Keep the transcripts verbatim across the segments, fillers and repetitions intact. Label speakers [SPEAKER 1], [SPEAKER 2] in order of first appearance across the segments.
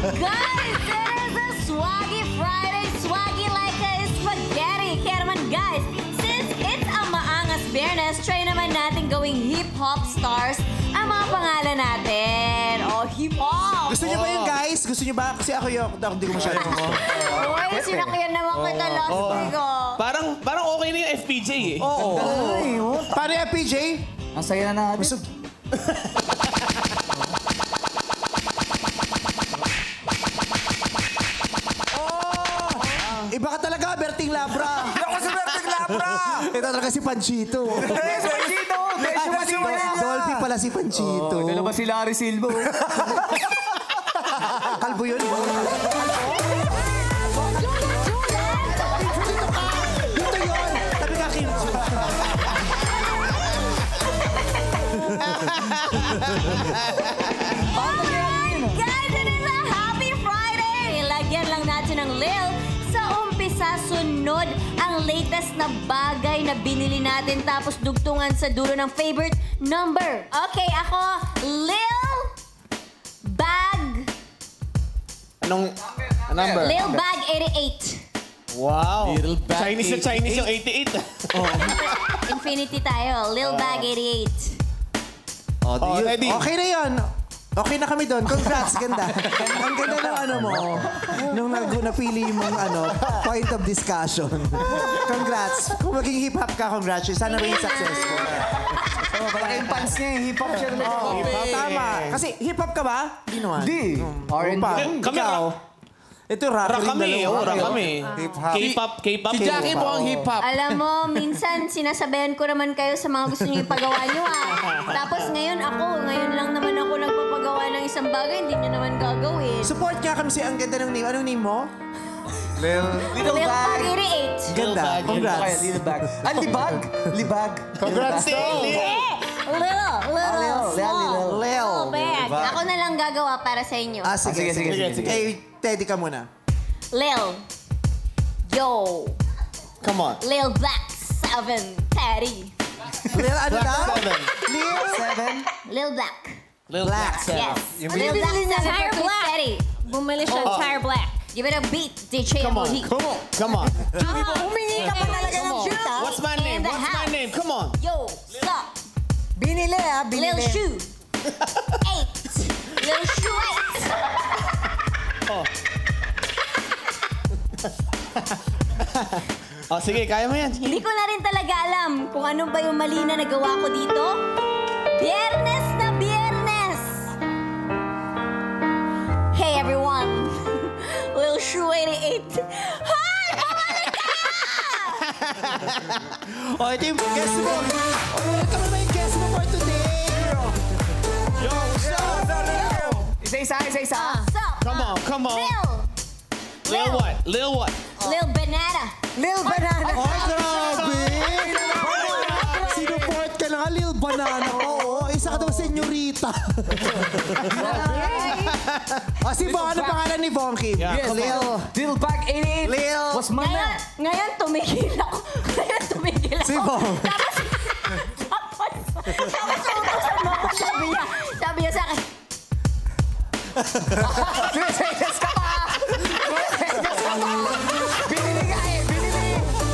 [SPEAKER 1] Guys, it is a Swaggy Friday. Swaggy like a spaghetti. Kaya naman guys, since it's a maangas Biyernes, try naman natin gawing hip-hop stars ang mga pangalan natin. Oh, hip-hop!
[SPEAKER 2] Gusto niyo ba yun, guys? Gusto niyo ba? Kasi ako yun, ako hindi ko masyado.
[SPEAKER 1] Uy, sinakyan naman kita last week, oh.
[SPEAKER 3] Parang, parang okay na yung F P J eh.
[SPEAKER 2] Oo. Paano yung F P J?
[SPEAKER 4] Ang saya na natin.
[SPEAKER 2] Iba ka talaga, Berting Labra.
[SPEAKER 4] Ako si Berting Labra!
[SPEAKER 2] Ito talaga si Panchito.
[SPEAKER 4] Eh, si Panchito! Medyo masiwala niya!
[SPEAKER 2] Dolphy pala si Panchito.
[SPEAKER 4] Ito na ba si Larry Silva?
[SPEAKER 2] Kalbo yun. Dito yun. Tabi ka, Kim Chiu.
[SPEAKER 1] Guys, it is a happy Friday! Lagyan lang natin ng Lil. Sa umpisa, sunod ang latest na bagay na binili natin tapos dugtungan sa dulo ng favorite number. Okay, ako, Lil Bag.
[SPEAKER 3] Anong number?
[SPEAKER 1] Lil Bag eighty-eight.
[SPEAKER 3] Wow. Chinese na Chinese yung eighty-eight.
[SPEAKER 1] Oh. Infinity tayo. Lil Bag eighty-eight.
[SPEAKER 2] Oh,
[SPEAKER 3] Oh,
[SPEAKER 2] yun.
[SPEAKER 3] ready.
[SPEAKER 2] Okay na yun. Okay na kami doon. Congrats, ganda. Ang ganda ng ano mo. Nung nag napili mong ano, point of discussion. Congrats. Kung maging hip-hop ka, congratulations. Sana maging successful.
[SPEAKER 4] Oh, parang yung pants niya, hip-hop siya na
[SPEAKER 2] Oh, hip-hop. Tama. Kasi hip-hop ka ba? Hindi naman.
[SPEAKER 4] Hindi. R and B.
[SPEAKER 3] Kami,
[SPEAKER 2] Ikaw. Ito, rap
[SPEAKER 3] Rock kami, oh, rock kami.
[SPEAKER 2] Hip-hop.
[SPEAKER 3] K-pop, K-pop.
[SPEAKER 5] Si Jackie po ang hip-hop.
[SPEAKER 1] Alam mo, minsan sinasabayan ko naman kayo sa mga gusto niyo ipagawa niyo ah. Tapos ngayon ako, ngayon lang naman ako nagpapagawa ng isang bagay, hindi niyo naman gagawin.
[SPEAKER 2] Support nga kami si ang ganda ng name. Anong name mo?
[SPEAKER 4] Lil...
[SPEAKER 1] Lil Bag eighty-eight.
[SPEAKER 2] Ganda. Congrats.
[SPEAKER 4] Lil Bag. Ah, libag. Libag.
[SPEAKER 3] Congrats, Lil.
[SPEAKER 1] Eh, little, little,
[SPEAKER 4] Lil,
[SPEAKER 1] small,
[SPEAKER 4] Lil.
[SPEAKER 2] Lil.
[SPEAKER 1] little bag. Ako na lang gagawa para sa inyo.
[SPEAKER 2] Ah, sige,
[SPEAKER 4] Ah, sige,
[SPEAKER 2] sige,
[SPEAKER 4] sige,
[SPEAKER 2] sige. Eh, Teddy ka muna.
[SPEAKER 1] Lil, yo,
[SPEAKER 3] Come on.
[SPEAKER 1] Lil Black seven, Teddy.
[SPEAKER 2] Lil, ano na?
[SPEAKER 3] Seven.
[SPEAKER 2] Lil?
[SPEAKER 4] Seven.
[SPEAKER 1] Lil Black.
[SPEAKER 3] Lil Black.
[SPEAKER 1] Yes. Lil Black seven for Twist Teddy.
[SPEAKER 6] Bumili siya ng tire black.
[SPEAKER 1] Give it a beat, D J
[SPEAKER 3] Come on.
[SPEAKER 1] Mohi.
[SPEAKER 3] Come on. Come on.
[SPEAKER 1] Humingi ka pa talaga ng shoot, ah.
[SPEAKER 3] What's my
[SPEAKER 1] In
[SPEAKER 3] name?
[SPEAKER 1] the
[SPEAKER 3] What's my
[SPEAKER 1] house.
[SPEAKER 3] name? Come on.
[SPEAKER 1] Yo, stop.
[SPEAKER 4] Binili ah,
[SPEAKER 1] Lil
[SPEAKER 4] binili.
[SPEAKER 1] Shoe. Eight. Lil Shoe eight.
[SPEAKER 3] Oh. Oh, sige, kaya mo yan.
[SPEAKER 1] Hindi ko na rin talaga alam kung ano ba yung mali na nagawa ko dito. Biyernes na Biyernes! Hey everyone! Lil Shoe eighty-eight. Hi! Bumalik ka!
[SPEAKER 2] O, ito yung guest mo. O, ito naman yung guest mo for today.
[SPEAKER 3] Yo, what's up?
[SPEAKER 4] Isa-isa, isa-isa.
[SPEAKER 1] Sup?
[SPEAKER 3] Come on, come on.
[SPEAKER 1] Lil!
[SPEAKER 3] Lil what? Lil what?
[SPEAKER 1] Lil Banana.
[SPEAKER 4] Lil Banana.
[SPEAKER 2] Ay, grabe! Sinuport ka na nga, Lil Banana. Oo, isa ka daw senyorita. O, si Bon, ano pangalan ni Bonky?
[SPEAKER 3] Yeah.
[SPEAKER 2] Lil.
[SPEAKER 4] Lil Bag eighty-eight.
[SPEAKER 2] Lil.
[SPEAKER 4] What's my
[SPEAKER 1] Ngayon,
[SPEAKER 4] name?
[SPEAKER 1] ngayon tumigil ako. Ngayon tumigil ako.
[SPEAKER 2] Si Bong.
[SPEAKER 1] Tapos, tapos, tapos utusan mo ako. Sabi niya, sabi niya sa akin,
[SPEAKER 4] Sumisenyas ka pa! Sumisenyas ka pa! Binili ka eh! Binili!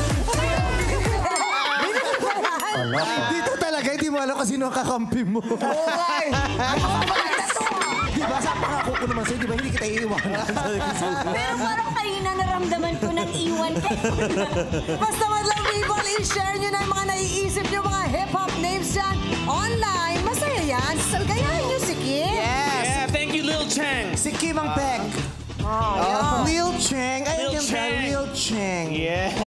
[SPEAKER 2] Dito talaga, hindi mo alam kung sino ang kakampi mo.
[SPEAKER 4] Oo nga eh!
[SPEAKER 2] Di ba, sa pangako ko naman sa'yo, di ba, hindi kita iiwan.
[SPEAKER 1] pero parang kanina naramdaman ko nang iwan ka.
[SPEAKER 6] Basta madlang people, i-share nyo na yung mga naiisip nyo mga hip-hop names dyan online. Masaya yan. Salgayahin nyo si Kim.
[SPEAKER 2] Yes!
[SPEAKER 3] Yeah, thank you, Lil Chang.
[SPEAKER 2] Si Kim ang Peg.
[SPEAKER 6] Oh,
[SPEAKER 2] Lil Chang. Ay,
[SPEAKER 3] Lil
[SPEAKER 2] yung
[SPEAKER 3] Chang.
[SPEAKER 2] Lil Chang.
[SPEAKER 3] Yeah.